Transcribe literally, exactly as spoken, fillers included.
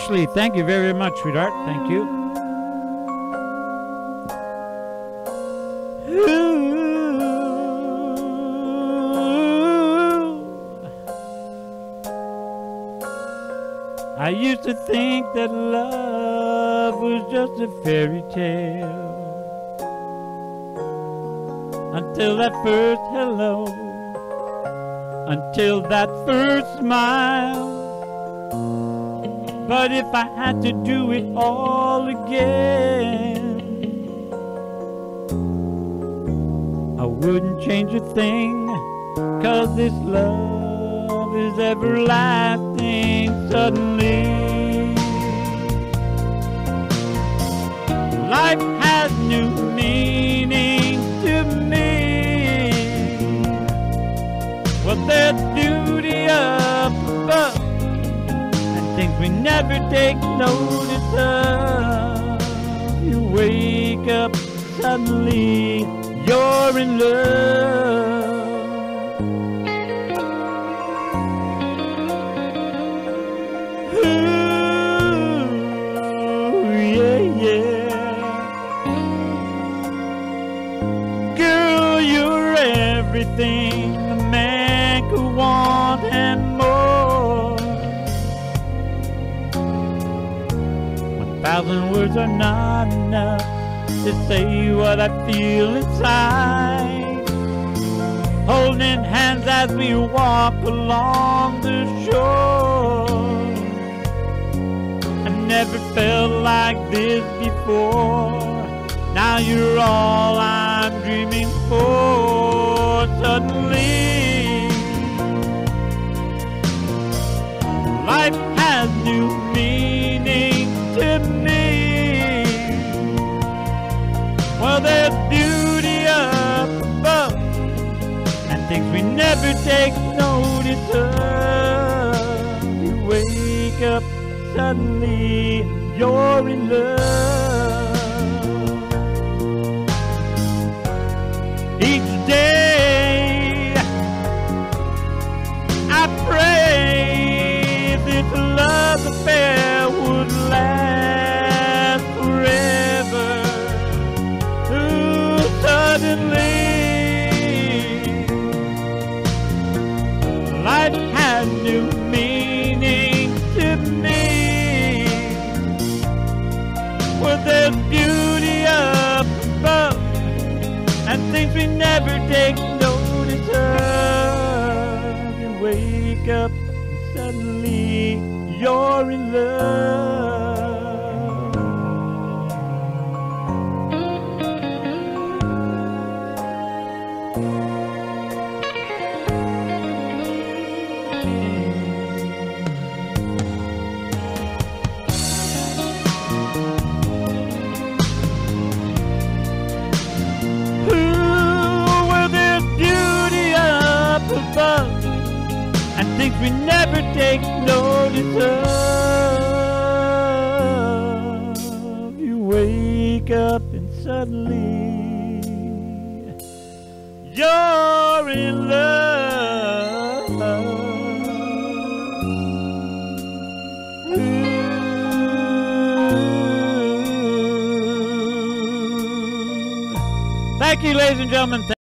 Ashley, thank you very much, sweetheart. Thank you. Ooh. I used to think that love was just a fairy tale, until that first hello, until that first smile. But if I had to do it all again, I wouldn't change a thing, 'cause this love is everlasting. Suddenly life has new meaning to me. Well, there's beauty up above, things we never take notice of. You wake up, suddenly you're in love. Ooh, yeah, yeah. Girl, you're everything a man could want and more. Thousand words are not enough to say what I feel inside. Holding hands as we walk along the shore. I never felt like this before. Now you're all I'm dreaming for. Suddenly life has new meaning to me. Well, there's beauty up above, and things we never take notice of. You wake up, suddenly you're in love. Each day I pray this love affair would last forever. Ooh, suddenly life has new meaning to me. Well, there's beauty up above, and things we never take notice of. You wake up, and suddenly you're in love. Ooh, well, there's beauty up above, and things we never take notice of. You wake up and suddenly you're in love. Ooh. Thank you, ladies and gentlemen.